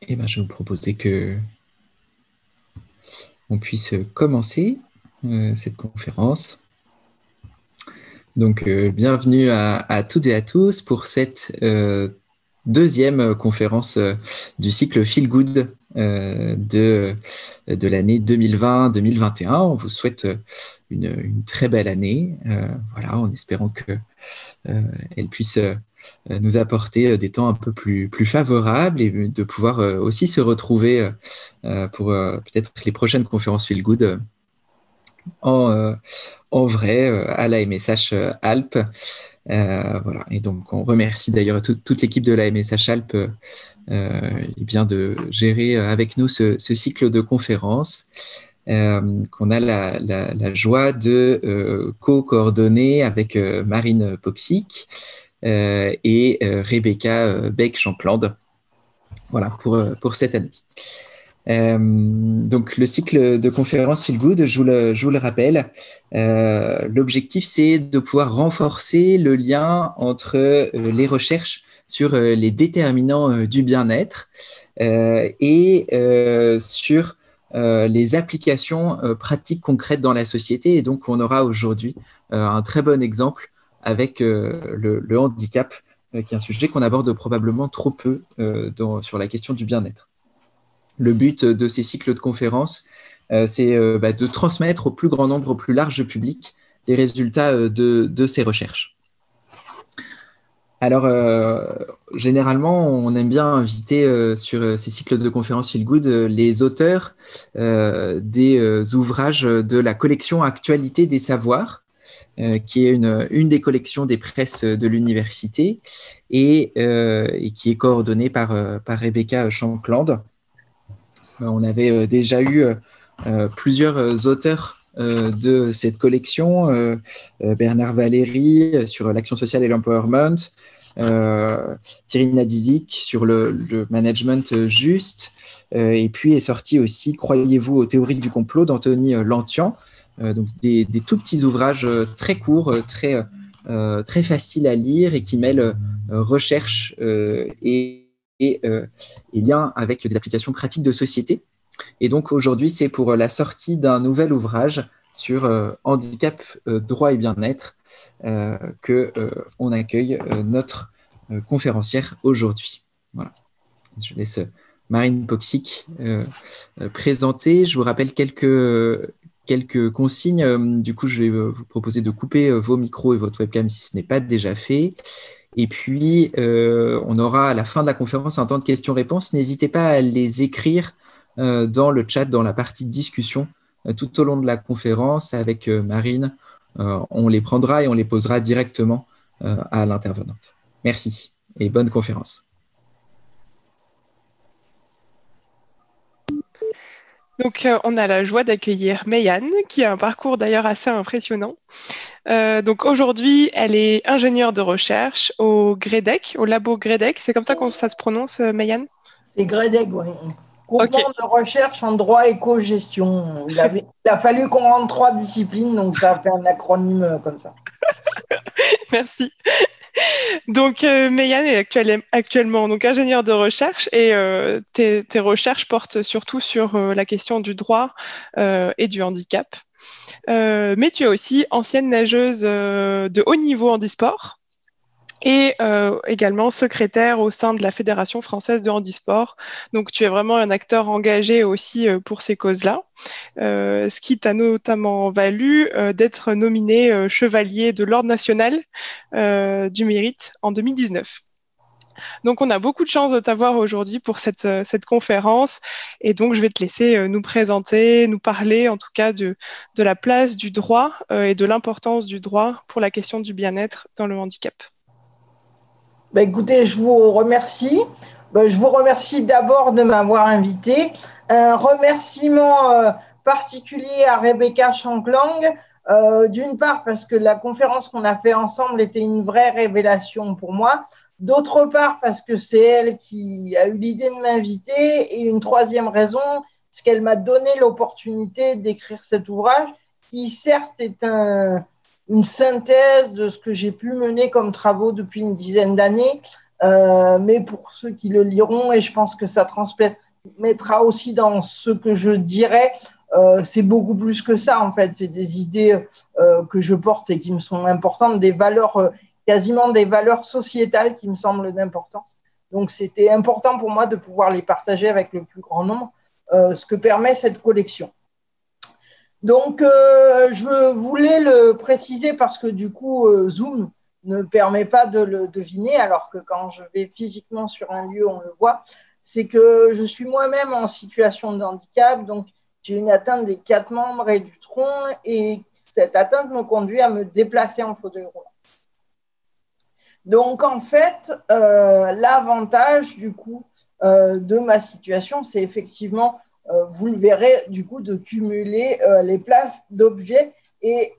ben, je vais vous proposer que on puisse commencer cette conférence. Donc, bienvenue à toutes et à tous pour cette deuxième conférence du cycle Feel Good de l'année 2020-2021. On vous souhaite une très belle année, voilà, en espérant qu'elle puisse nous apporter des temps un peu plus favorables et de pouvoir aussi se retrouver pour peut-être les prochaines conférences Feel Good en vrai à la MSH Alpes. Voilà. Et donc, on remercie d'ailleurs toute l'équipe de la MSH Alpes bien de gérer avec nous ce cycle de conférences qu'on a la joie de co-coordonner avec Marine Poxic et Rebecca Beck-Shankland. Voilà, pour cette année. Donc, le cycle de conférences Feel Good, je vous le rappelle, l'objectif, c'est de pouvoir renforcer le lien entre les recherches sur les déterminants du bien-être et sur les applications pratiques concrètes dans la société. Et donc, on aura aujourd'hui un très bon exemple avec le handicap, qui est un sujet qu'on aborde probablement trop peu sur la question du bien-être. Le but de ces cycles de conférences, c'est de transmettre au plus grand nombre, au plus large public, les résultats de ces recherches. Alors, généralement, on aime bien inviter sur ces cycles de conférences Feel Good les auteurs des ouvrages de la collection Actualité des savoirs, qui est une des collections des presses de l'université et qui est coordonnée par Rebecca Shankland. On avait déjà eu plusieurs auteurs de cette collection, Bernard Valéry sur l'action sociale et l'empowerment, Thierry Nadizic sur le management juste, et puis est sorti aussi Croyez-vous aux théories du complot d'Anthony Lantian, donc des tout petits ouvrages très courts, très faciles à lire et qui mêlent recherche et lien avec des applications pratiques de société. Et donc aujourd'hui, c'est pour la sortie d'un nouvel ouvrage sur handicap, droit et bien-être qu'on accueille notre conférencière aujourd'hui. Voilà. Je laisse Marine Poxic présenter. Je vous rappelle quelques consignes. Du coup, je vais vous proposer de couper vos micros et votre webcam si ce n'est pas déjà fait. Et puis, on aura à la fin de la conférence un temps de questions-réponses. N'hésitez pas à les écrire dans le chat, dans la partie de discussion, tout au long de la conférence avec Marine. On les prendra et on les posera directement à l'intervenante. Merci et bonne conférence. Donc, on a la joie d'accueillir Meiane, qui a un parcours d'ailleurs assez impressionnant. Donc aujourd'hui, elle est ingénieure de recherche au GREDEC, au labo GREDEC. C'est comme ça que ça se prononce, Meiane ? C'est GREDEC, oui. Groupement de recherche en droit et co-gestion. Il a fallu qu'on rende 3 disciplines, donc ça a fait un acronyme comme ça. Merci. Donc, Meiane est actuellement donc, ingénieure de recherche et tes recherches portent surtout sur la question du droit et du handicap. Mais tu es aussi ancienne nageuse de haut niveau handisport et également secrétaire au sein de la Fédération française de handisport. Donc, tu es vraiment un acteur engagé aussi pour ces causes-là, ce qui t'a notamment valu d'être nominé chevalier de l'Ordre national du mérite en 2019. Donc, on a beaucoup de chance de t'avoir aujourd'hui pour cette conférence. Et donc, je vais te laisser nous présenter, nous parler en tout cas de la place du droit et de l'importance du droit pour la question du bien-être dans le handicap. Écoutez, je vous remercie. Je vous remercie d'abord de m'avoir invité. Un remerciement particulier à Rebecca Shankland, d'une part parce que la conférence qu'on a fait ensemble était une vraie révélation pour moi, d'autre part parce que c'est elle qui a eu l'idée de m'inviter, et une troisième raison, c'est qu'elle m'a donné l'opportunité d'écrire cet ouvrage qui certes est une synthèse de ce que j'ai pu mener comme travaux depuis une dizaine d'années, mais pour ceux qui le liront, et je pense que ça transmettra aussi dans ce que je dirais, c'est beaucoup plus que ça en fait, c'est des idées que je porte et qui me sont importantes, des valeurs, quasiment des valeurs sociétales qui me semblent d'importance. Donc c'était important pour moi de pouvoir les partager avec le plus grand nombre, ce que permet cette collection. Donc je voulais le préciser parce que du coup Zoom ne permet pas de le deviner, alors que quand je vais physiquement sur un lieu, on le voit. C'est que je suis moi-même en situation de handicap, donc j'ai une atteinte des 4 membres et du tronc, et cette atteinte me conduit à me déplacer en fauteuil roulant. Donc, en fait, l'avantage, du coup, de ma situation, c'est effectivement, vous le verrez, du coup, de cumuler les places d'objets et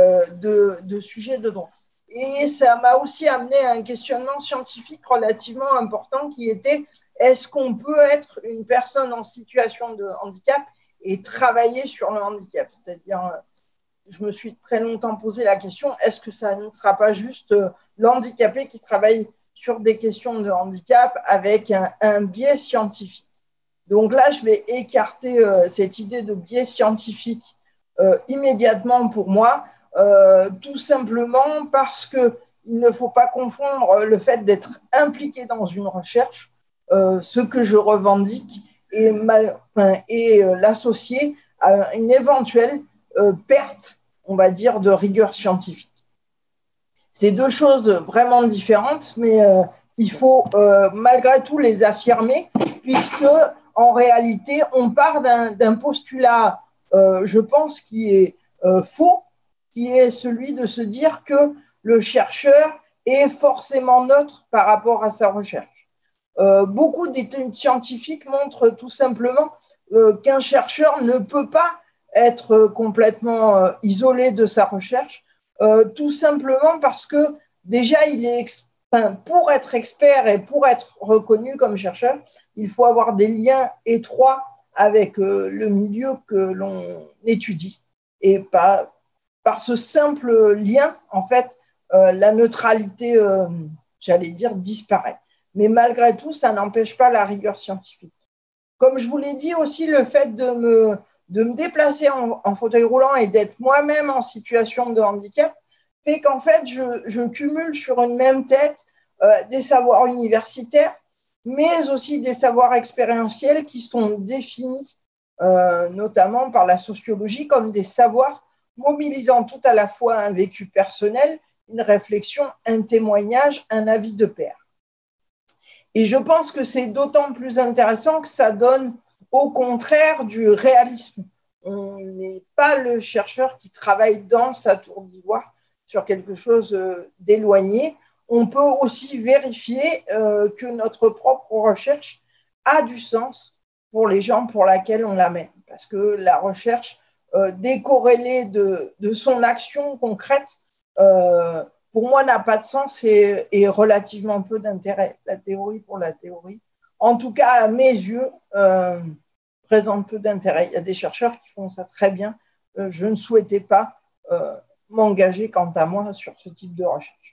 de sujets de droit. Et ça m'a aussi amené à un questionnement scientifique relativement important qui était, est-ce qu'on peut être une personne en situation de handicap et travailler sur le handicap? C'est-à-dire, je me suis très longtemps posé la question, est-ce que ça ne sera pas juste l'handicapé qui travaille sur des questions de handicap avec un biais scientifique? Donc là, je vais écarter cette idée de biais scientifique immédiatement pour moi, tout simplement parce qu'il ne faut pas confondre le fait d'être impliqué dans une recherche, ce que je revendique, et l'associer à une éventuelle perte, on va dire, de rigueur scientifique. C'est deux choses vraiment différentes, mais il faut malgré tout les affirmer, puisque en réalité, on part d'un postulat, je pense, qui est faux, qui est celui de se dire que le chercheur est forcément neutre par rapport à sa recherche. Beaucoup d'études scientifiques montrent tout simplement qu'un chercheur ne peut pas être complètement isolé de sa recherche, tout simplement parce que déjà, pour être expert et pour être reconnu comme chercheur, il faut avoir des liens étroits avec le milieu que l'on étudie. Et par ce simple lien, en fait, la neutralité, j'allais dire, disparaît. Mais malgré tout, ça n'empêche pas la rigueur scientifique. Comme je vous l'ai dit aussi, le fait de me déplacer en fauteuil roulant et d'être moi-même en situation de handicap fait qu'en fait, je cumule sur une même tête des savoirs universitaires, mais aussi des savoirs expérientiels qui sont définis notamment par la sociologie comme des savoirs mobilisant tout à la fois un vécu personnel, une réflexion, un témoignage, un avis de pair. Et je pense que c'est d'autant plus intéressant que ça donne au contraire du réalisme. On n'est pas le chercheur qui travaille dans sa tour d'ivoire sur quelque chose d'éloigné. On peut aussi vérifier que notre propre recherche a du sens pour les gens pour lesquels on la mène. Parce que la recherche décorrélée de son action concrète, pour moi, n'a pas de sens et relativement peu d'intérêt. La théorie pour la théorie, en tout cas à mes yeux, présente peu d'intérêt. Il y a des chercheurs qui font ça très bien. Je ne souhaitais pas m'engager, quant à moi, sur ce type de recherche.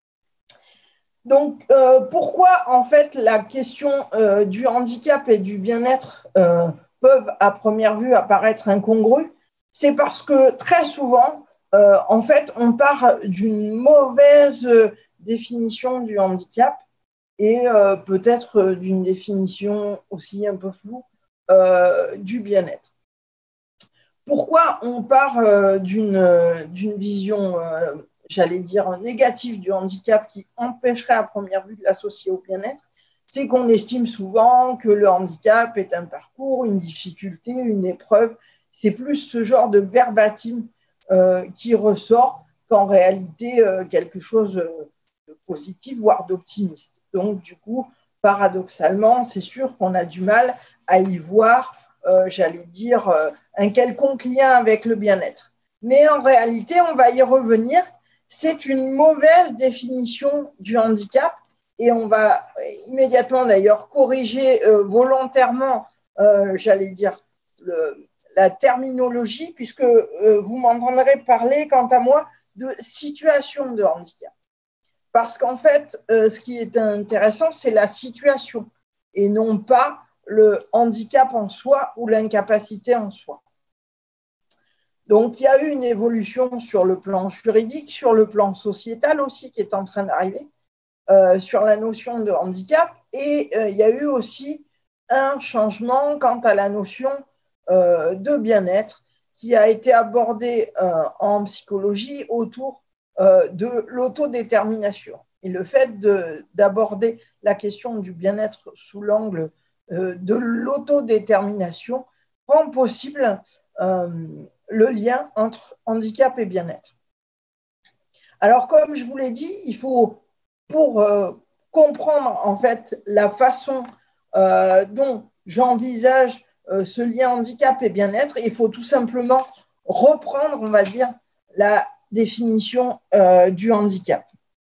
Donc, pourquoi, en fait, la question du handicap et du bien-être peuvent, à première vue, apparaître incongrues? C'est parce que, très souvent, en fait, on part d'une mauvaise définition du handicap et peut-être d'une définition aussi un peu floue du bien-être. Pourquoi on part d'une vision, j'allais dire, négative du handicap qui empêcherait à première vue de l'associer au bien-être? C'est qu'on estime souvent que le handicap est un parcours, une difficulté, une épreuve. C'est plus ce genre de verbatim qui ressort qu'en réalité quelque chose de positif, voire d'optimiste. Donc, du coup, paradoxalement, c'est sûr qu'on a du mal à y voir, j'allais dire, un quelconque lien avec le bien-être. Mais en réalité, on va y revenir, c'est une mauvaise définition du handicap et on va immédiatement d'ailleurs corriger volontairement, j'allais dire, la terminologie, puisque vous m'entendrez parler, quant à moi, de situation de handicap. parce qu'en fait, ce qui est intéressant, c'est la situation et non pas le handicap en soi ou l'incapacité en soi. Donc, il y a eu une évolution sur le plan juridique, sur le plan sociétal aussi qui est en train d'arriver, sur la notion de handicap. Et il y a eu aussi un changement quant à la notion de bien-être qui a été abordé en psychologie autour de l'autodétermination. Et le fait d'aborder la question du bien-être sous l'angle de l'autodétermination rend possible le lien entre handicap et bien-être. Alors, comme je vous l'ai dit, il faut, pour comprendre en fait la façon dont j'envisage ce lien handicap et bien-être, il faut tout simplement reprendre, on va dire, la définition du handicap.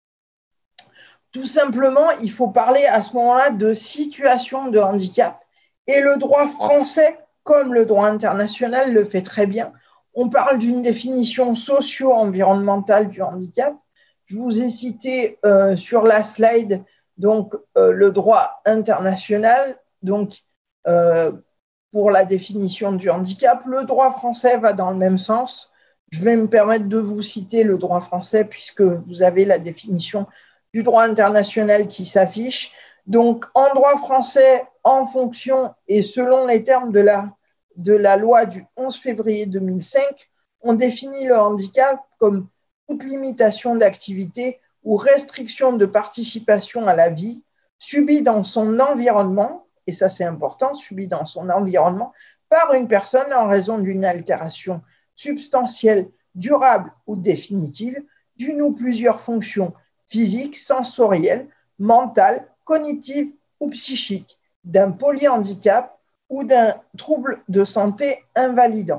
Tout simplement, il faut parler à ce moment-là de situation de handicap. Et le droit français, comme le droit international, le fait très bien. On parle d'une définition socio-environnementale du handicap. Je vous ai cité sur la slide donc, le droit international. Donc, pour la définition du handicap, le droit français va dans le même sens. Je vais me permettre de vous citer le droit français puisque vous avez la définition du droit international qui s'affiche. Donc, en droit français, en fonction et selon les termes de la loi du 11 février 2005, on définit le handicap comme toute limitation d'activité ou restriction de participation à la vie subie dans son environnement, et ça c'est important, subie dans son environnement par une personne en raison d'une altération substantielle, durable ou définitive d'une ou plusieurs fonctions physiques, sensorielles, mentales, cognitives ou psychiques, d'un polyhandicap ou d'un trouble de santé invalidant.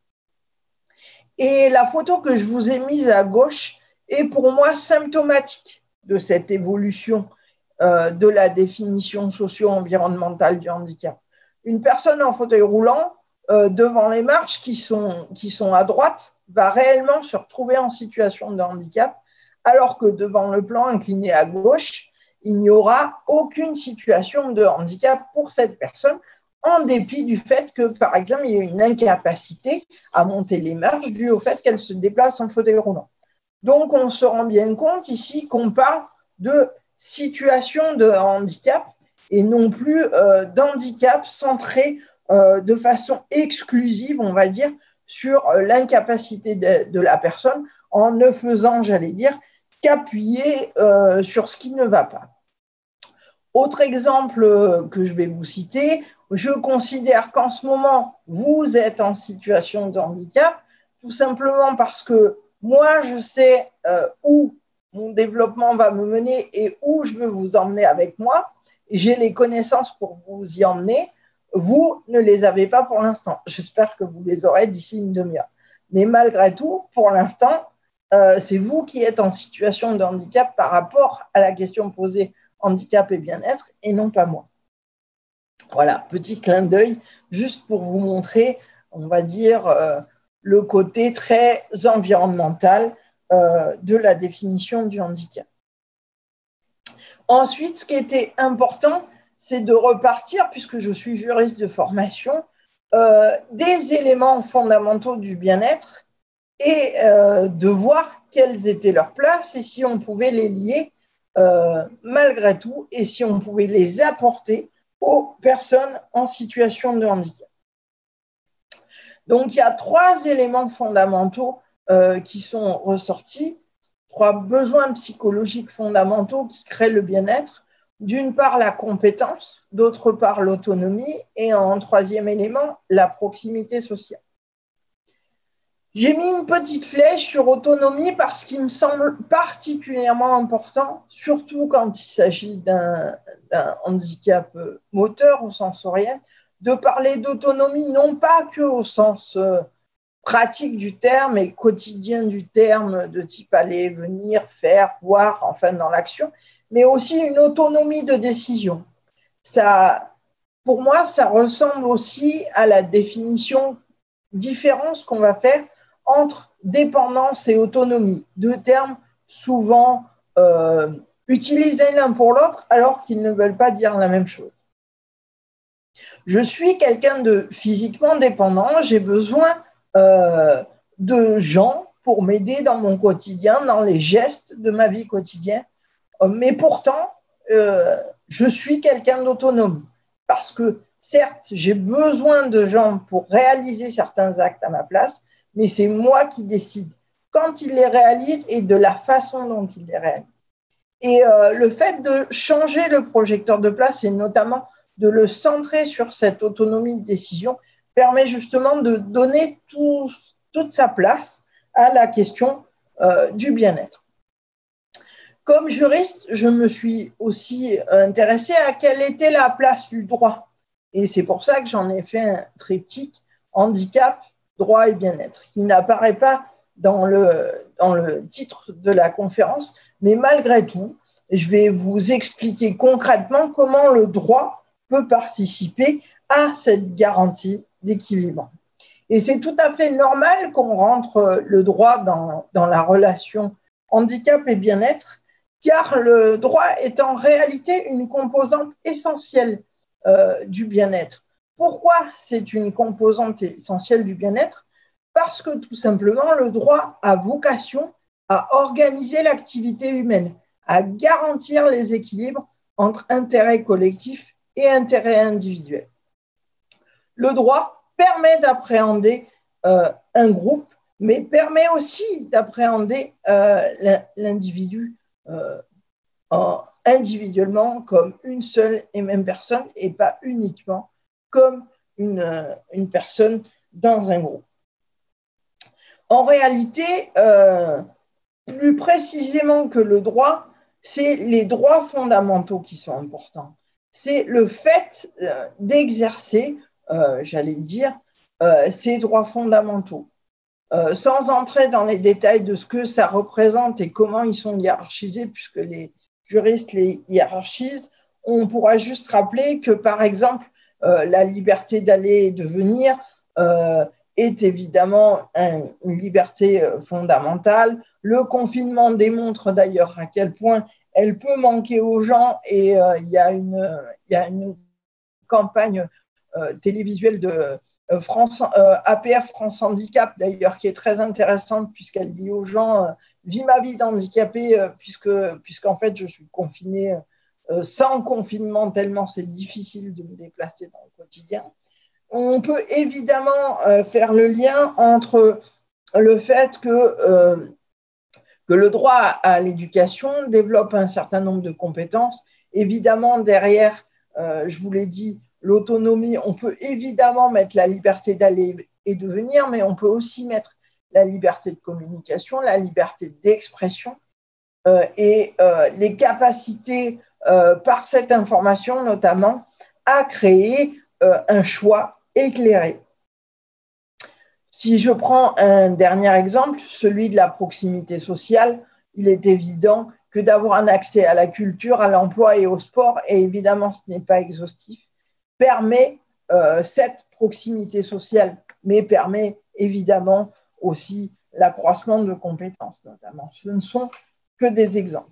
Et la photo que je vous ai mise à gauche est pour moi symptomatique de cette évolution de la définition socio-environnementale du handicap. Une personne en fauteuil roulant, devant les marches qui sont à droite, va réellement se retrouver en situation de handicap, alors que devant le plan incliné à gauche, il n'y aura aucune situation de handicap pour cette personne, en dépit du fait que, par exemple, il y a une incapacité à monter les marches due au fait qu'elle se déplace en fauteuil roulant. Donc, on se rend bien compte ici qu'on parle de situation de handicap et non plus d'handicap centré de façon exclusive, on va dire, sur l'incapacité de la personne en ne faisant, j'allais dire, qu'appuyer sur ce qui ne va pas. Autre exemple que je vais vous citer, je considère qu'en ce moment, vous êtes en situation de handicap, tout simplement parce que moi, je sais où mon développement va me mener et où je veux vous emmener avec moi. J'ai les connaissances pour vous y emmener. Vous ne les avez pas pour l'instant. J'espère que vous les aurez d'ici une demi-heure. Mais malgré tout, pour l'instant, c'est vous qui êtes en situation de handicap par rapport à la question posée handicap et bien-être et non pas moi. Voilà, petit clin d'œil, juste pour vous montrer, on va dire, le côté très environnemental de la définition du handicap. Ensuite, ce qui était important, c'est de repartir, puisque je suis juriste de formation, des éléments fondamentaux du bien-être et de voir quelles étaient leurs places et si on pouvait les lier malgré tout et si on pouvait les apporter aux personnes en situation de handicap. Donc, il y a 3 éléments fondamentaux qui sont ressortis, 3 besoins psychologiques fondamentaux qui créent le bien-être. D'une part, la compétence, d'autre part, l'autonomie et en 3e élément, la proximité sociale. J'ai mis une petite flèche sur autonomie parce qu'il me semble particulièrement important, surtout quand il s'agit d'un handicap moteur ou sensoriel, de parler d'autonomie non pas que au sens pratique du terme et quotidien du terme, de type aller, venir, faire, voir, enfin dans l'action, mais aussi une autonomie de décision. Ça, pour moi, ça ressemble aussi à la définition différence qu'on va faire entre dépendance et autonomie, 2 termes souvent utiliser l'un pour l'autre alors qu'ils ne veulent pas dire la même chose. Je suis quelqu'un de physiquement dépendant, j'ai besoin de gens pour m'aider dans mon quotidien, dans les gestes de ma vie quotidienne. Mais pourtant, je suis quelqu'un d'autonome parce que certes, j'ai besoin de gens pour réaliser certains actes à ma place, mais c'est moi qui décide quand ils les réalisent et de la façon dont ils les réalisent. Et le fait de changer le projecteur de place et notamment de le centrer sur cette autonomie de décision permet justement de donner toute sa place à la question du bien-être. Comme juriste, je me suis aussi intéressée à quelle était la place du droit. Et c'est pour ça que j'en ai fait un triptyque handicap, droit et bien-être, qui n'apparaît pas dans le titre de la conférence, mais malgré tout, je vais vous expliquer concrètement comment le droit peut participer à cette garantie d'équilibre. Et c'est tout à fait normal qu'on rentre le droit dans la relation handicap et bien-être, car le droit est en réalité une composante essentielle du bien-être. Pourquoi c'est une composante essentielle du bien-être? Parce que tout simplement, le droit a vocation à organiser l'activité humaine, à garantir les équilibres entre intérêts collectifs et intérêts individuels. Le droit permet d'appréhender un groupe, mais permet aussi d'appréhender l'individu individuellement comme une seule et même personne et pas uniquement comme une personne dans un groupe. En réalité, plus précisément que le droit, c'est les droits fondamentaux qui sont importants. C'est le fait d'exercer, j'allais dire, ces droits fondamentaux. Sans entrer dans les détails de ce que ça représente et comment ils sont hiérarchisés, puisque les juristes les hiérarchisent, on pourra juste rappeler que, par exemple, la liberté d'aller et de venir est évidemment une liberté fondamentale. Le confinement démontre d'ailleurs à quel point elle peut manquer aux gens et il y a une campagne télévisuelle de APF France Handicap d'ailleurs qui est très intéressante puisqu'elle dit aux gens vis ma vie d'handicapé puisqu'en fait je suis confinée sans confinement tellement c'est difficile de me déplacer dans le quotidien. On peut évidemment faire le lien entre le fait que le droit à l'éducation développe un certain nombre de compétences. Évidemment, derrière, je vous l'ai dit, l'autonomie, on peut évidemment mettre la liberté d'aller et de venir, mais on peut aussi mettre la liberté de communication, la liberté d'expression et les capacités par cette information notamment à créer un choix éclairé. Si je prends un dernier exemple, celui de la proximité sociale, il est évident que d'avoir un accès à la culture, à l'emploi et au sport, et évidemment ce n'est pas exhaustif, permet cette proximité sociale, mais permet évidemment aussi l'accroissement de compétences notamment. Ce ne sont que des exemples.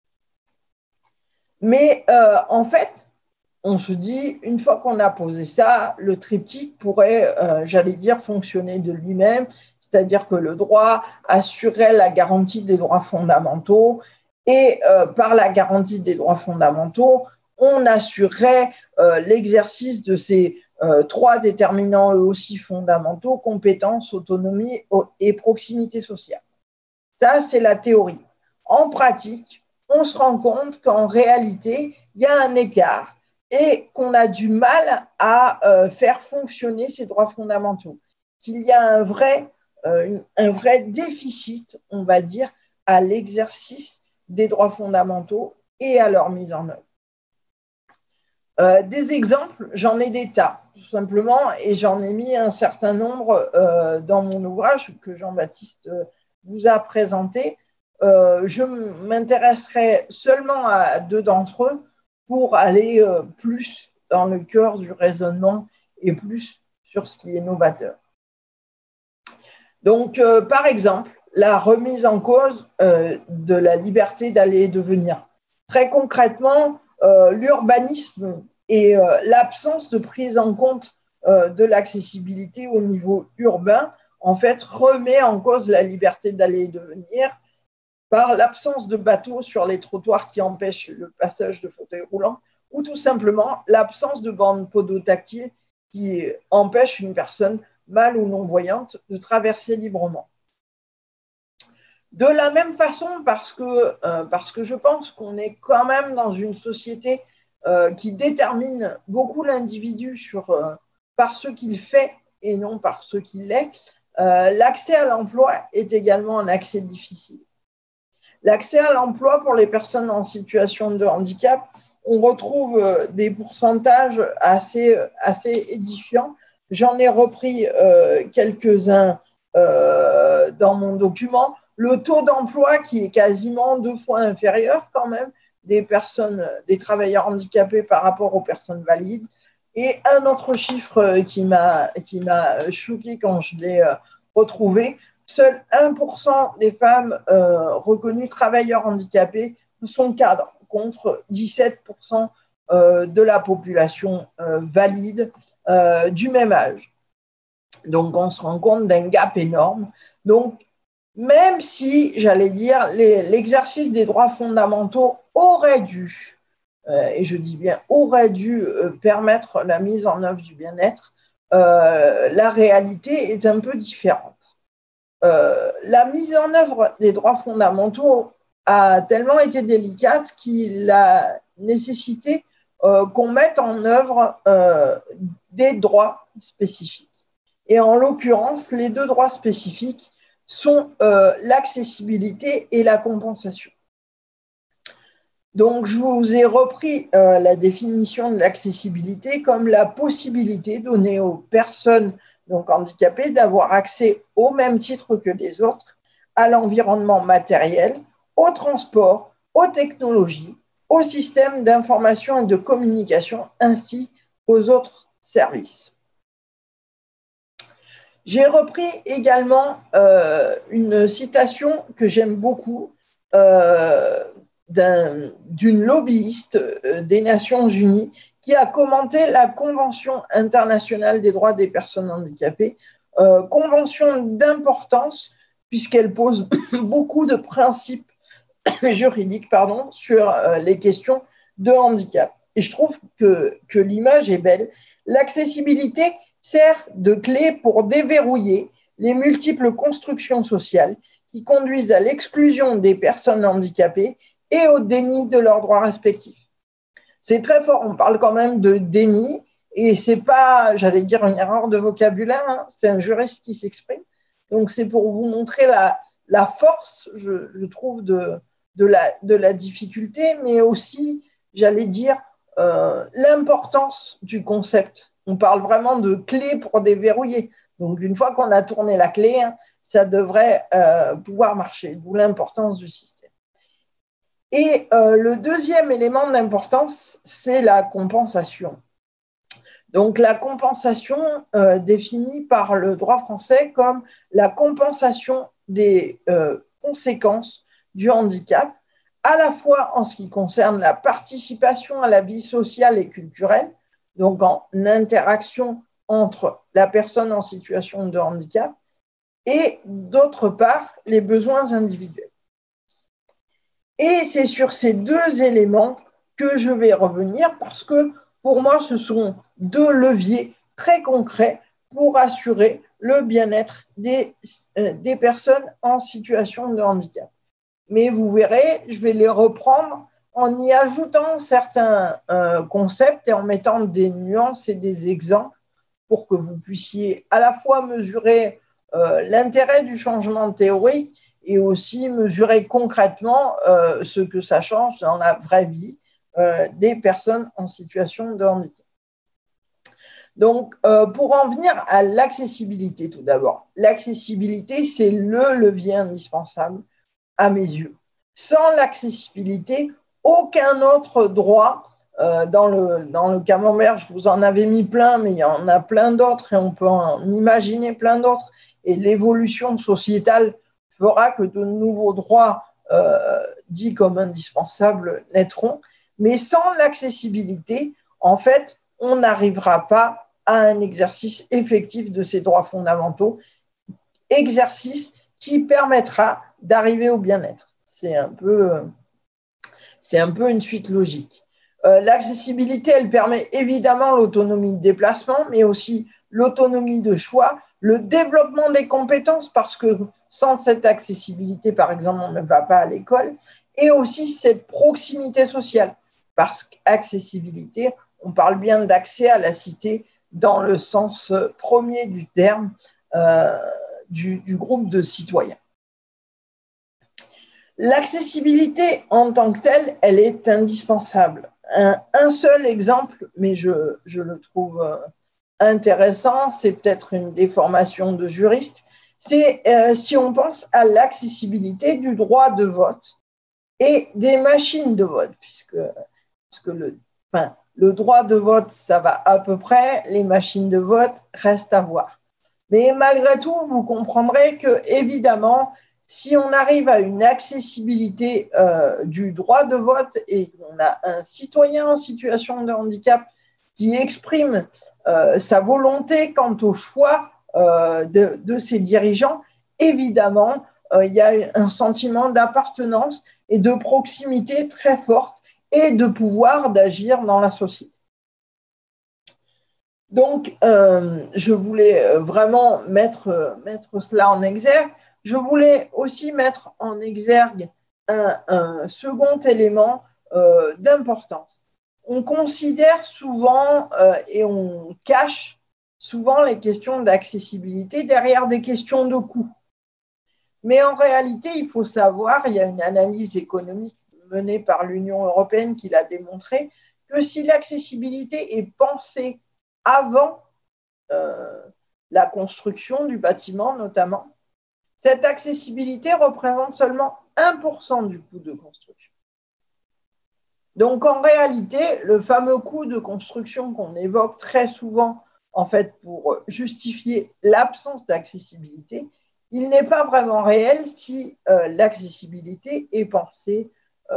Mais en fait, on se dit, une fois qu'on a posé ça, le triptyque pourrait, j'allais dire, fonctionner de lui-même, c'est-à-dire que le droit assurait la garantie des droits fondamentaux et par la garantie des droits fondamentaux, on assurerait l'exercice de ces trois déterminants eux aussi fondamentaux, compétences, autonomie et proximité sociale. Ça, c'est la théorie. En pratique, on se rend compte qu'en réalité, il y a un écart et qu'on a du mal à faire fonctionner ces droits fondamentaux, qu'il y a un vrai déficit, on va dire, à l'exercice des droits fondamentaux et à leur mise en œuvre. Des exemples, j'en ai des tas, tout simplement, et j'en ai mis un certain nombre dans mon ouvrage que Jean-Baptiste vous a présenté. Je m'intéresserai seulement à deux d'entre eux pour aller plus dans le cœur du raisonnement et plus sur ce qui est novateur. Donc, par exemple, la remise en cause de la liberté d'aller et de venir. Très concrètement, l'urbanisme et l'absence de prise en compte de l'accessibilité au niveau urbain, en fait, remet en cause la liberté d'aller et de venir par l'absence de bateaux sur les trottoirs qui empêchent le passage de fauteuils roulants, ou tout simplement l'absence de bandes podotactiles qui empêchent une personne mal ou non-voyante de traverser librement. De la même façon, parce que je pense qu'on est quand même dans une société qui détermine beaucoup l'individu par ce qu'il fait et non par ce qu'il est, l'accès à l'emploi est également un accès difficile. L'accès à l'emploi pour les personnes en situation de handicap, on retrouve des pourcentages assez édifiants. J'en ai repris quelques-uns dans mon document. Le taux d'emploi qui est quasiment 2 fois inférieur quand même des travailleurs handicapés par rapport aux personnes valides. Et un autre chiffre qui m'a choqué quand je l'ai retrouvé, seuls 1% des femmes reconnues travailleurs handicapés sont cadres, contre 17% de la population valide du même âge. Donc, on se rend compte d'un gap énorme. Donc, même si, j'allais dire, l'exercice des droits fondamentaux aurait dû, et je dis bien aurait dû permettre la mise en œuvre du bien-être, la réalité est un peu différente. La mise en œuvre des droits fondamentaux a tellement été délicate qu'il a nécessité qu'on mette en œuvre des droits spécifiques. Et en l'occurrence, les 2 droits spécifiques sont l'accessibilité et la compensation. Donc, je vous ai repris la définition de l'accessibilité comme la possibilité donnée aux personnes donc handicapées d'avoir accès au même titre que les autres à l'environnement matériel, au transport, aux technologies, aux systèmes d'information et de communication, ainsi qu'aux autres services. J'ai repris également une citation que j'aime beaucoup d'une lobbyiste des Nations Unies qui a commenté la Convention internationale des droits des personnes handicapées, convention d'importance puisqu'elle pose beaucoup de principes juridiques sur les questions de handicap. Et je trouve que l'image est belle. L'accessibilité sert de clé pour déverrouiller les multiples constructions sociales qui conduisent à l'exclusion des personnes handicapées et au déni de leurs droits respectifs. C'est très fort, on parle quand même de déni, et c'est pas, j'allais dire, une erreur de vocabulaire, hein, c'est un juriste qui s'exprime. Donc c'est pour vous montrer la force, je trouve, de la difficulté, mais aussi, j'allais dire, l'importance du concept. On parle vraiment de clé pour déverrouiller. Donc, une fois qu'on a tourné la clé, hein, ça devrait pouvoir marcher, d'où l'importance du système. Et le deuxième élément d'importance, c'est la compensation. Donc, la compensation définie par le droit français comme la compensation des conséquences du handicap, à la fois en ce qui concerne la participation à la vie sociale et culturelle, donc en interaction entre la personne en situation de handicap, et d'autre part, les besoins individuels. Et c'est sur ces 2 éléments que je vais revenir parce que pour moi, ce sont 2 leviers très concrets pour assurer le bien-être des personnes en situation de handicap. Mais vous verrez, je vais les reprendre en y ajoutant certains concepts et en mettant des nuances et des exemples pour que vous puissiez à la fois mesurer l'intérêt du changement théorique et aussi mesurer concrètement ce que ça change dans la vraie vie des personnes en situation de handicap. Donc, pour en venir à l'accessibilité tout d'abord, l'accessibilité, c'est le levier indispensable à mes yeux. Sans l'accessibilité, aucun autre droit, dans le camembert, je vous en avais mis plein, mais il y en a plein d'autres et on peut en imaginer plein d'autres. Et l'évolution sociétale fera que de nouveaux droits dits comme indispensables naîtront. Mais sans l'accessibilité, en fait, on n'arrivera pas à un exercice effectif de ces droits fondamentaux, exercice qui permettra d'arriver au bien-être. C'est un peu une suite logique. L'accessibilité, elle permet évidemment l'autonomie de déplacement, mais aussi l'autonomie de choix, le développement des compétences, parce que sans cette accessibilité, par exemple, on ne va pas à l'école, et aussi cette proximité sociale, parce qu'accessibilité, on parle bien d'accès à la cité dans le sens premier du terme du groupe de citoyens. L'accessibilité en tant que telle, elle est indispensable. Un seul exemple, mais je le trouve intéressant, c'est peut-être une déformation de juriste, c'est si on pense à l'accessibilité du droit de vote et des machines de vote, puisque le droit de vote, ça va à peu près, les machines de vote restent à voir. Mais malgré tout, vous comprendrez que, évidemment, si on arrive à une accessibilité du droit de vote et qu'on a un citoyen en situation de handicap qui exprime sa volonté quant au choix de ses dirigeants, évidemment, il y a un sentiment d'appartenance et de proximité très forte et de pouvoir d'agir dans la société. Donc, je voulais vraiment mettre cela en exergue. Je voulais aussi mettre en exergue un second élément d'importance. On considère souvent et on cache souvent les questions d'accessibilité derrière des questions de coût. Mais en réalité, il faut savoir, il y a une analyse économique menée par l'Union européenne qui l'a démontré, que si l'accessibilité est pensée avant la construction du bâtiment notamment, cette accessibilité représente seulement 1% du coût de construction. Donc en réalité, le fameux coût de construction qu'on évoque très souvent en fait pour justifier l'absence d'accessibilité, il n'est pas vraiment réel si l'accessibilité est pensée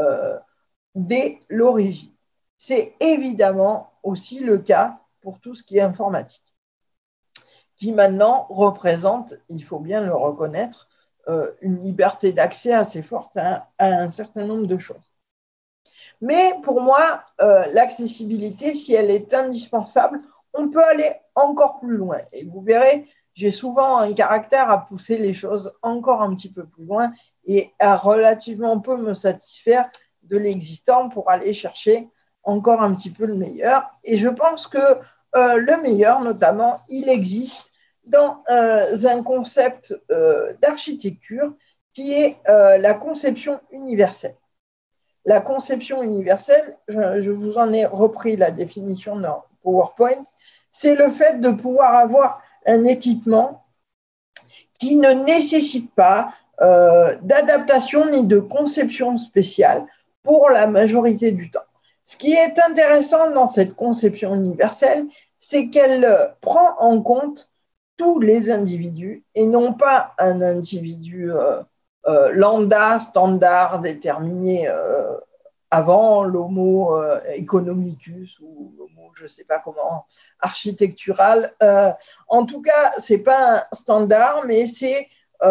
dès l'origine. C'est évidemment aussi le cas pour tout ce qui est informatique, qui maintenant représente, il faut bien le reconnaître, une liberté d'accès assez forte à un certain nombre de choses. Mais pour moi, l'accessibilité, si elle est indispensable, on peut aller encore plus loin. Et vous verrez, j'ai souvent un caractère à pousser les choses encore un petit peu plus loin et à relativement peu me satisfaire de l'existant pour aller chercher encore un petit peu le meilleur. Et je pense que le meilleur, notamment, il existe dans un concept d'architecture qui est la conception universelle. La conception universelle, je vous en ai repris la définition dans PowerPoint, c'est le fait de pouvoir avoir un équipement qui ne nécessite pas d'adaptation ni de conception spéciale pour la majorité du temps. Ce qui est intéressant dans cette conception universelle, c'est qu'elle prend en compte tous les individus et non pas un individu lambda, standard, déterminé avant l'homo economicus ou l'homo, je ne sais pas comment, architectural. En tout cas, ce n'est pas un standard, mais c'est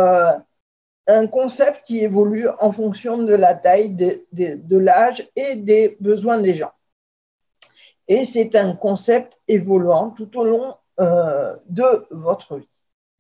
un concept qui évolue en fonction de la taille, de l'âge et des besoins des gens. Et c'est un concept évoluant tout au long de votre vie.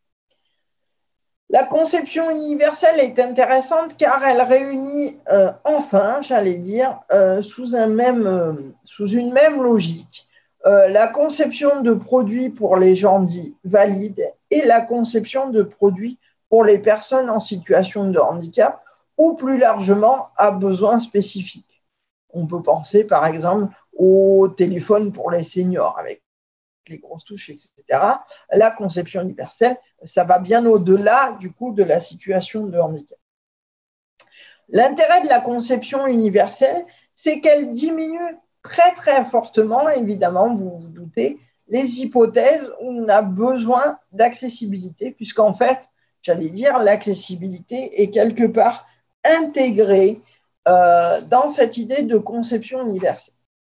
La conception universelle est intéressante car elle réunit enfin, j'allais dire, sous une même logique, la conception de produits pour les gens dits valides et la conception de produits pour les personnes en situation de handicap ou plus largement à besoins spécifiques. On peut penser par exemple au téléphone pour les seniors avec les grosses touches, etc. La conception universelle, ça va bien au-delà du coup de la situation de handicap. L'intérêt de la conception universelle, c'est qu'elle diminue très très fortement, évidemment, vous vous doutez, les hypothèses où on a besoin d'accessibilité, puisqu'en fait, j'allais dire, l'accessibilité est quelque part intégrée dans cette idée de conception universelle.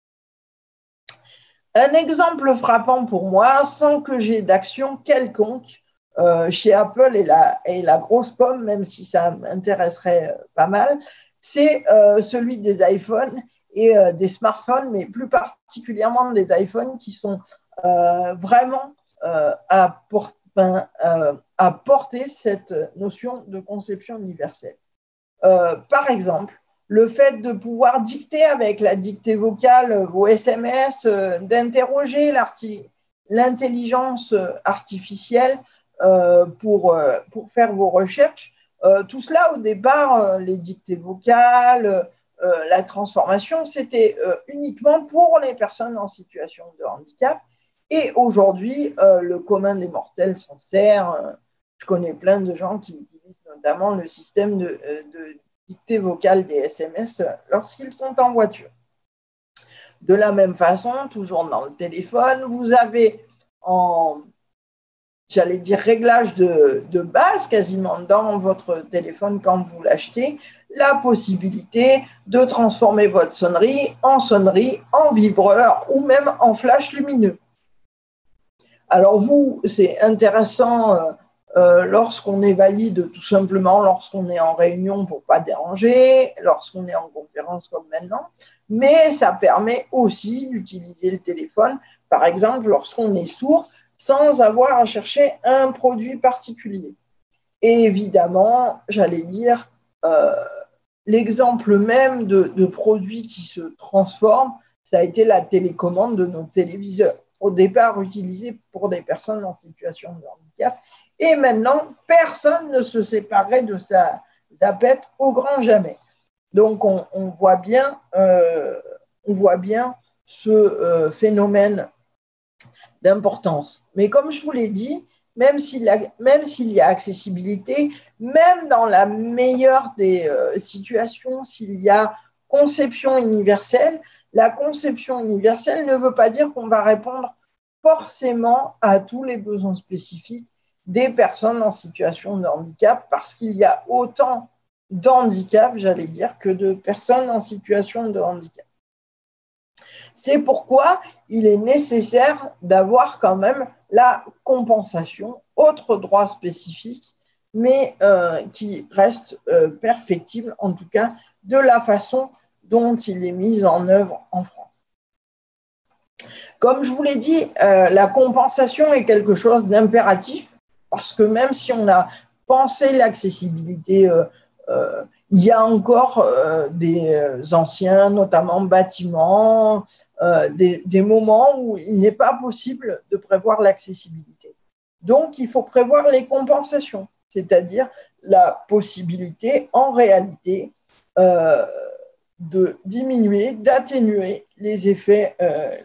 Un exemple frappant pour moi, sans que j'ai d'action quelconque, chez Apple et la grosse pomme, même si ça m'intéresserait pas mal, c'est celui des iPhones et des smartphones, mais plus particulièrement des iPhones qui sont vraiment à porter cette notion de conception universelle. Par exemple, le fait de pouvoir dicter avec la dictée vocale vos SMS, d'interroger l'intelligence artificielle pour faire vos recherches. Tout cela, au départ, les dictées vocales, la transformation, c'était uniquement pour les personnes en situation de handicap. Et aujourd'hui, le commun des mortels s'en sert. Je connais plein de gens qui utilisent notamment le système de dictée vocale des SMS lorsqu'ils sont en voiture. De la même façon, toujours dans le téléphone, vous avez j'allais dire, réglage de base quasiment dans votre téléphone quand vous l'achetez, la possibilité de transformer votre sonnerie, en vibreur ou même en flash lumineux. Alors vous, c'est intéressant lorsqu'on est valide, tout simplement lorsqu'on est en réunion pour ne pas déranger, lorsqu'on est en conférence comme maintenant, mais ça permet aussi d'utiliser le téléphone, par exemple lorsqu'on est sourd, sans avoir à chercher un produit particulier. Et évidemment, j'allais dire, l'exemple même de produits qui se transforment, ça a été la télécommande de nos téléviseurs. Au départ, utilisés pour des personnes en situation de handicap. Et maintenant, personne ne se séparait de sa zapette au grand jamais. Donc, on voit bien ce phénomène d'importance. Mais comme je vous l'ai dit, même s'il y a accessibilité, même dans la meilleure des situations, s'il y a conception universelle, la conception universelle ne veut pas dire qu'on va répondre forcément à tous les besoins spécifiques des personnes en situation de handicap, parce qu'il y a autant d'handicap, j'allais dire, que de personnes en situation de handicap. C'est pourquoi il est nécessaire d'avoir quand même la compensation, autre droit spécifique, mais qui reste perfectible, en tout cas de la façon dont il est mis en œuvre en France. Comme je vous l'ai dit, la compensation est quelque chose d'impératif, parce que même si on a pensé l'accessibilité, il y a encore des anciens, notamment bâtiments, des moments où il n'est pas possible de prévoir l'accessibilité. Donc, il faut prévoir les compensations, c'est-à-dire la possibilité, en réalité, de diminuer, d'atténuer les effets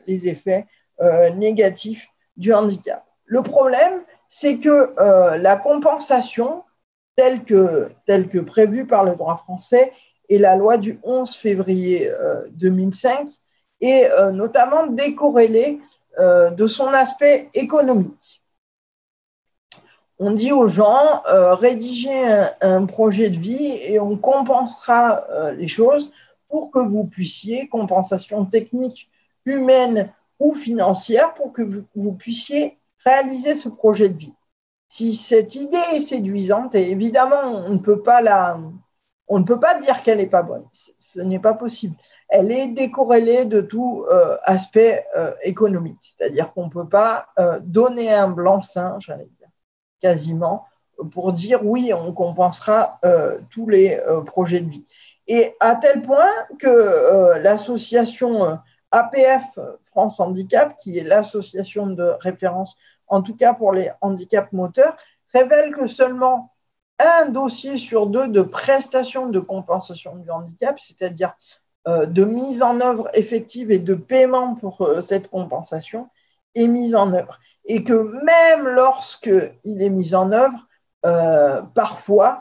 négatifs du handicap. Le problème, c'est que la compensation, telle que prévue par le droit français et la loi du 11 février 2005, est notamment décorrélée de son aspect économique. On dit aux gens, rédigez un projet de vie et on compensera les choses pour que vous puissiez, compensation technique, humaine ou financière, pour que vous puissiez réaliser ce projet de vie. Si cette idée est séduisante, et évidemment, on ne peut pas dire qu'elle n'est pas bonne, ce n'est pas possible. Elle est décorrélée de tout aspect économique, c'est-à-dire qu'on ne peut pas donner un blanc-seing, j'allais dire, quasiment, pour dire oui, on compensera tous les projets de vie. Et à tel point que l'association APF France Handicap, qui est l'association de référence, en tout cas pour les handicaps moteurs, révèle que seulement un dossier sur 2 de prestation de compensation du handicap, c'est-à-dire de mise en œuvre effective et de paiement pour cette compensation, est mis en œuvre. Et que même lorsqu'il est mis en œuvre, parfois,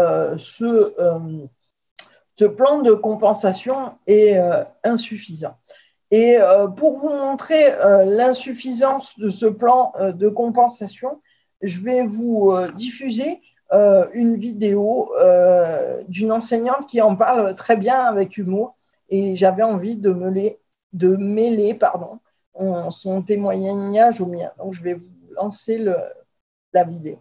ce plan de compensation est insuffisant. Et pour vous montrer l'insuffisance de ce plan de compensation, je vais vous diffuser une vidéo d'une enseignante qui en parle très bien avec humour et j'avais envie de mêler son témoignage au mien. Donc, je vais vous lancer la vidéo.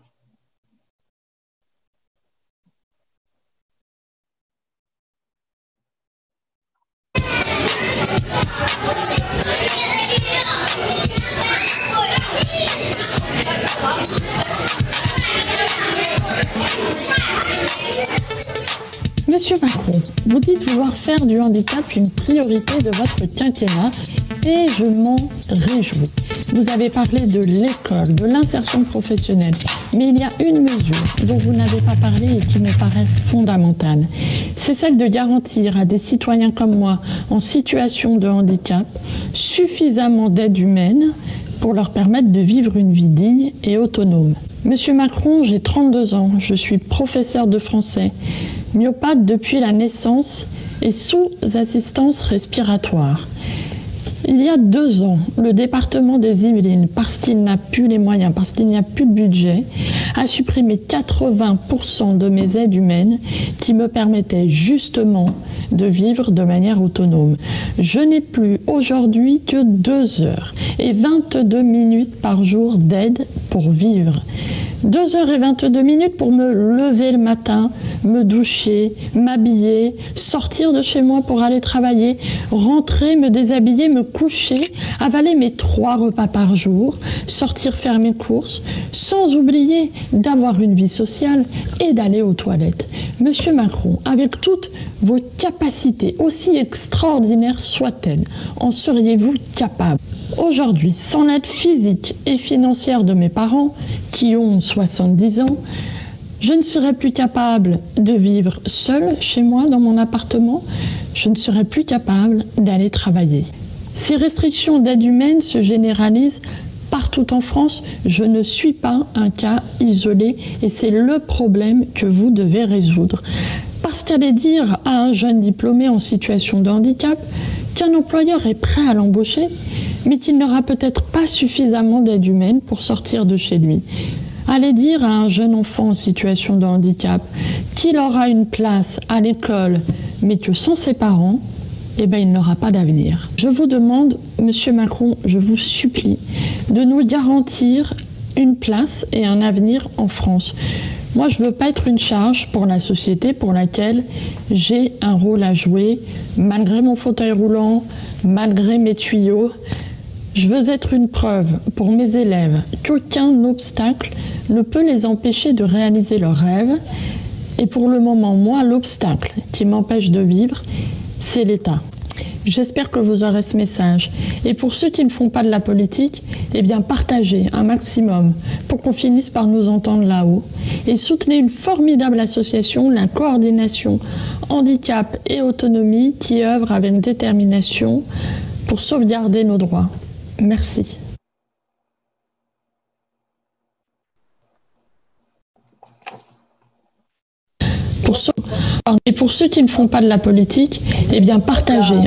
Monsieur Macron, vous dites vouloir faire du handicap une priorité de votre quinquennat et je m'en réjouis. Vous avez parlé de l'école, de l'insertion professionnelle, mais il y a une mesure dont vous n'avez pas parlé et qui me paraît fondamentale. C'est celle de garantir à des citoyens comme moi en situation de handicap suffisamment d'aide humaine pour leur permettre de vivre une vie digne et autonome. Monsieur Macron, j'ai 32 ans, je suis professeur de français, myopathe depuis la naissance et sous assistance respiratoire. Il y a 2 ans, le département des Yvelines, parce qu'il n'a plus les moyens, parce qu'il n'y a plus de budget, a supprimé 80% de mes aides humaines qui me permettaient justement de vivre de manière autonome. Je n'ai plus aujourd'hui que 2 heures et 22 minutes par jour d'aide pour vivre. 2 heures et 22 minutes pour me lever le matin, me doucher, m'habiller, sortir de chez moi pour aller travailler, rentrer, me déshabiller, me coucher, avaler mes 3 repas par jour, sortir faire mes courses, sans oublier d'avoir une vie sociale et d'aller aux toilettes. Monsieur Macron, avec toutes vos capacités, aussi extraordinaires soient-elles, en seriez-vous capable ? Aujourd'hui, sans l'aide physique et financière de mes parents, qui ont 70 ans, je ne serais plus capable de vivre seule chez moi dans mon appartement, je ne serais plus capable d'aller travailler. Ces restrictions d'aide humaine se généralisent partout en France. Je ne suis pas un cas isolé et c'est le problème que vous devez résoudre. Parce qu'aller dire à un jeune diplômé en situation de handicap qu'un employeur est prêt à l'embaucher, mais qu'il n'aura peut-être pas suffisamment d'aide humaine pour sortir de chez lui. Aller dire à un jeune enfant en situation de handicap qu'il aura une place à l'école, mais que sans ses parents, il n'aura pas d'avenir. Je vous demande, Monsieur Macron, je vous supplie, de nous garantir une place et un avenir en France. Moi, je ne veux pas être une charge pour la société pour laquelle j'ai un rôle à jouer, malgré mon fauteuil roulant, malgré mes tuyaux. Je veux être une preuve pour mes élèves qu'aucun obstacle ne peut les empêcher de réaliser leurs rêves. Et pour le moment, moi, l'obstacle qui m'empêche de vivre, c'est l'État. J'espère que vous aurez ce message. Et pour ceux qui ne font pas de la politique, partagez un maximum pour qu'on finisse par nous entendre là-haut. Et soutenez une formidable association, la Coordination Handicap et Autonomie, qui œuvre avec détermination pour sauvegarder nos droits. Merci. Pour ceux qui ne font pas de la politique, partagez.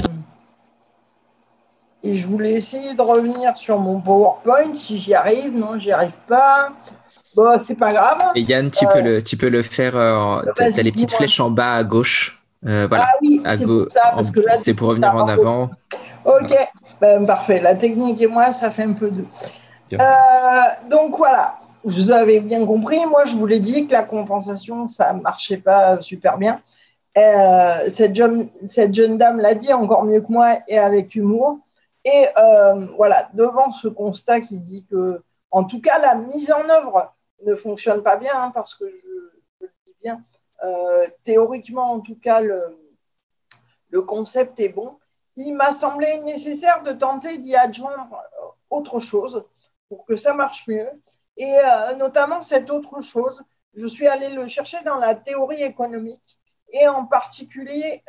Et je voulais essayer de revenir sur mon PowerPoint, si j'y arrive. Non, j'y arrive pas. Bon, c'est pas grave. Et Yann, tu peux le faire. Tu as les petites flèches en bas à gauche. Voilà. Ah oui, c'est pour ça, parce que là, c'est pour revenir en avant. Ok, parfait. La technique et moi, ça fait un peu deux. Donc voilà, vous avez bien compris. Moi, je vous l'ai dit que la compensation, ça ne marchait pas super bien. Cette jeune dame l'a dit encore mieux que moi et avec humour. Et voilà, devant ce constat qui dit que, en tout cas, la mise en œuvre ne fonctionne pas bien, parce que je le dis bien, théoriquement, en tout cas, le concept est bon. Il m'a semblé nécessaire de tenter d'y adjoindre autre chose pour que ça marche mieux. Et notamment, cette autre chose, je suis allée le chercher dans la théorie économique et en particulier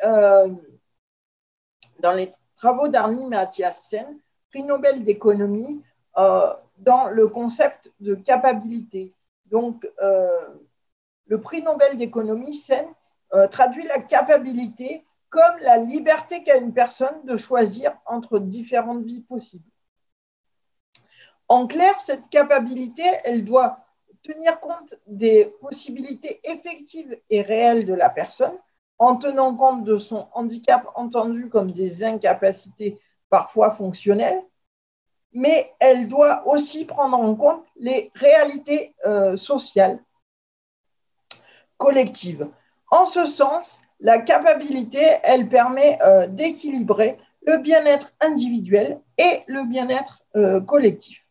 dans les travaux d'Arnie Mathias-Sen, prix Nobel d'économie, dans le concept de capacité. Donc, le prix Nobel d'économie, Sen, traduit la capacité comme la liberté qu'a une personne de choisir entre différentes vies possibles. En clair, cette capacité, elle doit tenir compte des possibilités effectives et réelles de la personne, en tenant compte de son handicap entendu comme des incapacités parfois fonctionnelles, mais elle doit aussi prendre en compte les réalités sociales collectives. En ce sens, la capabilité, elle permet d'équilibrer le bien-être individuel et le bien-être collectif.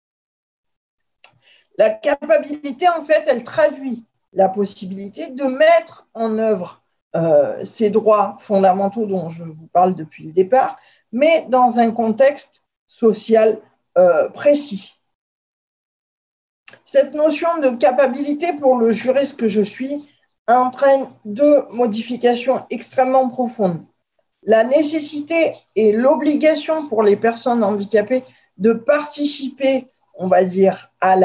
La capacité, en fait, elle traduit la possibilité de mettre en œuvre ces droits fondamentaux dont je vous parle depuis le départ, mais dans un contexte social précis. Cette notion de capacité pour le juriste que je suis entraîne deux modifications extrêmement profondes. La nécessité et l'obligation pour les personnes handicapées de participer, on va dire, à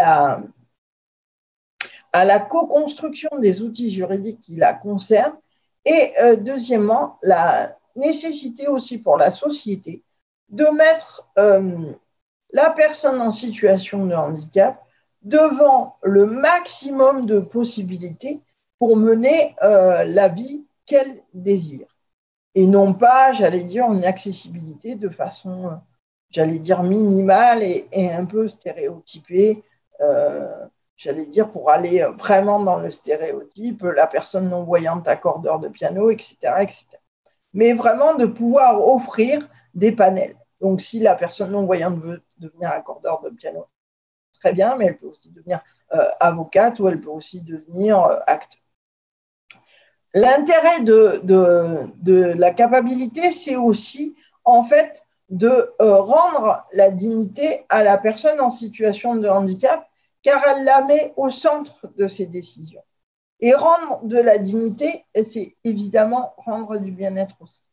la co-construction des outils juridiques qui la concernent. Et deuxièmement, la nécessité aussi pour la société de mettre la personne en situation de handicap devant le maximum de possibilités pour mener la vie qu'elle désire. Et non pas, j'allais dire, une accessibilité de façon, j'allais dire, minimale et un peu stéréotypée, j'allais dire, pour aller vraiment dans le stéréotype, la personne non-voyante accordeur de piano, etc., etc. Mais vraiment de pouvoir offrir des panels. Donc, si la personne non-voyante veut devenir accordeur de piano, très bien, mais elle peut aussi devenir avocate ou elle peut aussi devenir acteur. L'intérêt de la capacité, c'est aussi, en fait, de rendre la dignité à la personne en situation de handicap, car elle la met au centre de ses décisions. Et rendre de la dignité, c'est évidemment rendre du bien-être aussi.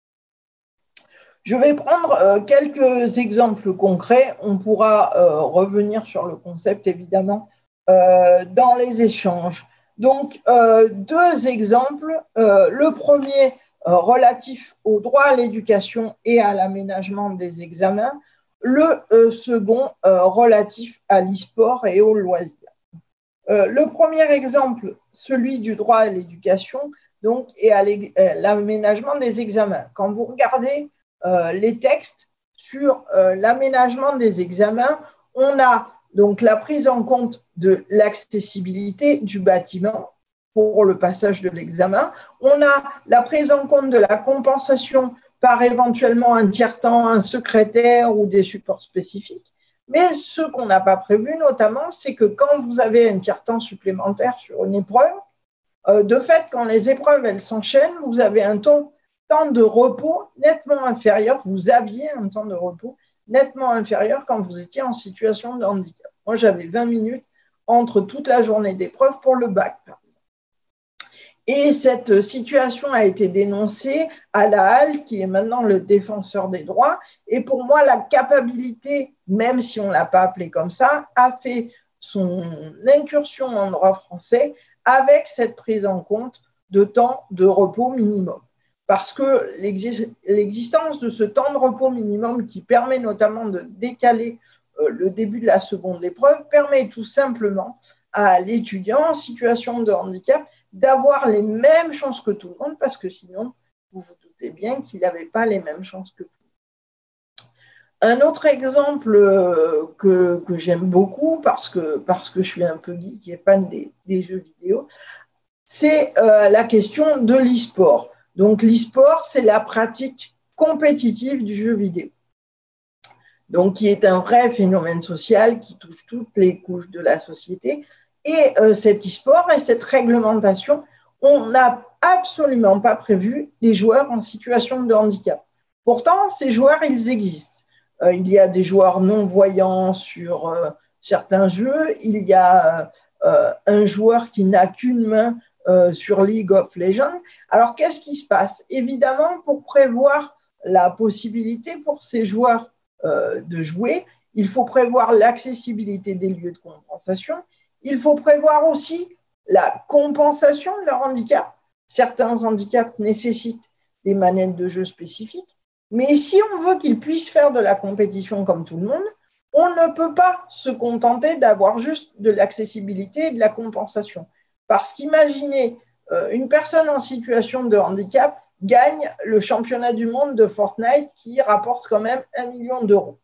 Je vais prendre quelques exemples concrets. On pourra revenir sur le concept, évidemment, dans les échanges. Donc, deux exemples. Le premier, relatif au droit à l'éducation et à l'aménagement des examens. Le second, relatif à l'e-sport et aux loisirs. Le premier exemple, celui du droit à l'éducation, donc, et à l'aménagement des examens. Quand vous regardez les textes sur l'aménagement des examens, on a donc la prise en compte de l'accessibilité du bâtiment pour le passage de l'examen. On a la prise en compte de la compensation par éventuellement un tiers-temps, un secrétaire ou des supports spécifiques. Mais ce qu'on n'a pas prévu notamment, c'est que quand vous avez un tiers-temps supplémentaire sur une épreuve, de fait, quand les épreuves elles s'enchaînent, vous avez un temps de repos nettement inférieur. Vous aviez un temps de repos nettement inférieur quand vous étiez en situation de handicap. Moi, j'avais 20 minutes entre toute la journée d'épreuve pour le bac, par exemple. Et cette situation a été dénoncée à la Halle, qui est maintenant le défenseur des droits. Et pour moi, la capacité, même si on ne l'a pas appelée comme ça, a fait son incursion en droit français avec cette prise en compte de temps de repos minimum. Parce que l'existence de ce temps de repos minimum qui permet notamment de décaler le début de la seconde épreuve permet tout simplement à l'étudiant en situation de handicap d'avoir les mêmes chances que tout le monde, parce que sinon, vous vous doutez bien qu'il n'avait pas les mêmes chances que tout le monde. Un autre exemple que j'aime beaucoup, parce que je suis un peu geek et fan des jeux vidéo, c'est la question de l'e-sport. Donc, l'e-sport, c'est la pratique compétitive du jeu vidéo. Donc, qui est un vrai phénomène social qui touche toutes les couches de la société. Et cet e-sport et cette réglementation, on n'a absolument pas prévu les joueurs en situation de handicap. Pourtant, ces joueurs, ils existent. Il y a des joueurs non-voyants sur certains jeux. Il y a un joueur qui n'a qu'une main sur League of Legends. Alors, qu'est-ce qui se passe? Évidemment, pour prévoir la possibilité pour ces joueurs de jouer, il faut prévoir l'accessibilité des lieux de compensation. Il faut prévoir aussi la compensation de leur handicap. Certains handicaps nécessitent des manettes de jeu spécifiques. Mais si on veut qu'ils puissent faire de la compétition comme tout le monde, On ne peut pas se contenter d'avoir juste de l'accessibilité et de la compensation. Parce qu'imaginez, une personne en situation de handicap gagne le championnat du monde de Fortnite qui rapporte quand même 1 million d'euros.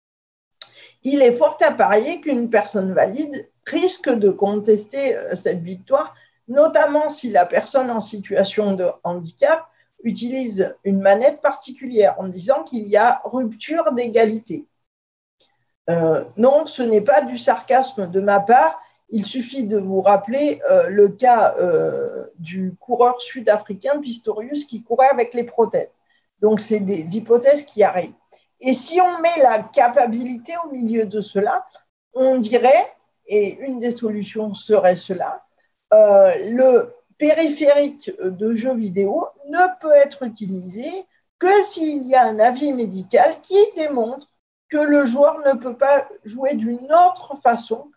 Il est fort à parier qu'une personne valide risque de contester cette victoire, notamment si la personne en situation de handicap utilise une manette particulière en disant qu'il y a rupture d'égalité. Non, ce n'est pas du sarcasme de ma part. Il suffit de vous rappeler le cas du coureur sud-africain Pistorius qui courait avec les prothèses. Donc, c'est des hypothèses qui arrivent. Et si on met la capacité au milieu de cela, on dirait, et une des solutions serait cela, le périphérique de jeux vidéo ne peut être utilisé que s'il y a un avis médical qui démontre que le joueur ne peut pas jouer d'une autre façon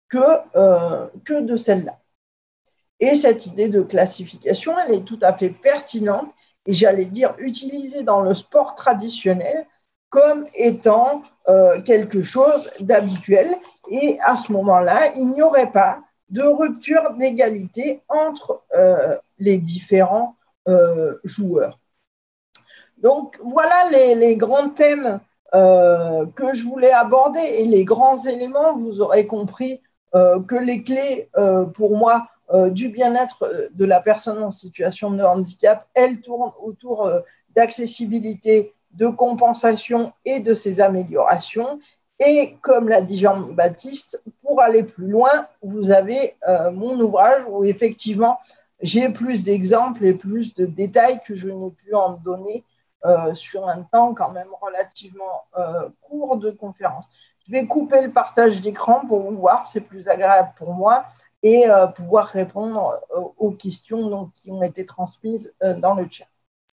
que de celle-là. Et cette idée de classification, elle est tout à fait pertinente et j'allais dire utilisée dans le sport traditionnel comme étant quelque chose d'habituel. Et à ce moment-là, il n'y aurait pas de rupture d'égalité entre les différents joueurs. Donc, voilà les grands thèmes que je voulais aborder et les grands éléments. Vous aurez compris que les clés, pour moi, du bien-être de la personne en situation de handicap, elles tournent autour d'accessibilité, de compensation et de ces améliorations. Et comme l'a dit Jean-Baptiste, pour aller plus loin, vous avez mon ouvrage où effectivement, j'ai plus d'exemples et plus de détails que je n'ai pu en donner sur un temps quand même relativement court de conférence. Je vais couper le partage d'écran pour vous voir, c'est plus agréable pour moi, et pouvoir répondre aux questions donc, qui ont été transmises dans le chat.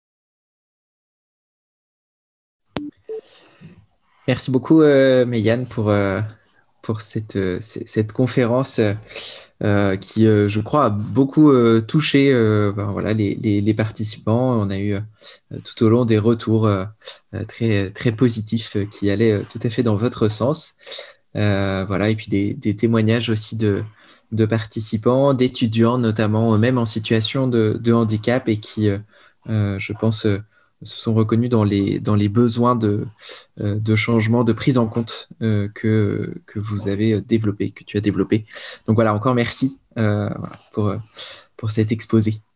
Merci beaucoup, Méliane, pour cette conférence qui, je crois, a beaucoup touché voilà, les participants. On a eu tout au long des retours très, très positifs qui allaient tout à fait dans votre sens. Voilà, et puis des témoignages aussi de participants, d'étudiants, notamment même en situation de handicap et qui, je pense, se sont reconnus dans les besoins de changement, de prise en compte que vous avez développé, que tu as développé. Donc voilà, encore merci voilà, pour cet exposé.